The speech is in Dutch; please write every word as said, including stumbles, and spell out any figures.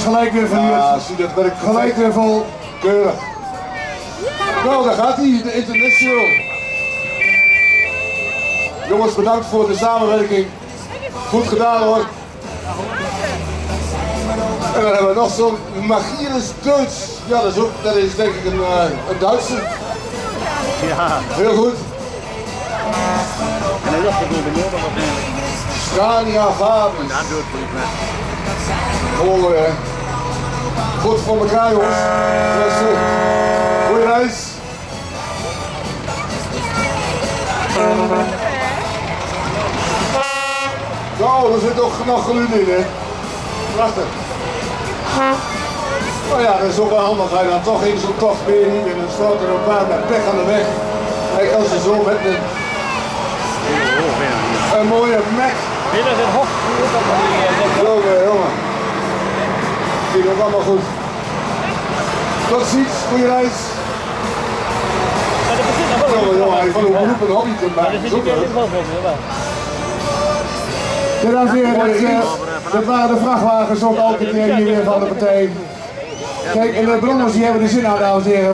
gelijk weer vernieuwd. Ja, zie dat werkt gelijk weer vol. Keurig. Nou, daar gaat hij, de International. Jongens, bedankt voor de samenwerking. Goed gedaan hoor. En dan hebben we nog zo'n Magirus Duits. Ja, dat is, ook, dat is denk ik een, uh, een Duitse. Ja. Heel goed. En hij dacht dat we de Noorden waarschijnlijk. Scania Fabis. Daar doet het niet met. Mooi hè. Goed voor elkaar jongens. Rustig. Goeie reis. Zo, er zit toch nog geluid in hè. Prachtig. Nou ja, dat is ook wel handig als je dan toch in zo'n tocht weer niet en dan staat er een paar met pech aan de weg. Kijk, als je zo met een, een mooie Mac. Dit is het hof. Jongen, jongen. Ging ook allemaal goed. Tot ziens, goede reis. Jongen, jongen, hij van een beroep een hobby kunt maken. Dat is ook leuk. Ja, dames en heren, dat, uh, dat waren de vrachtwagens ook elke keer hier weer van de partij. Kijk, en de brommers die hebben de zin aan, dames en heren.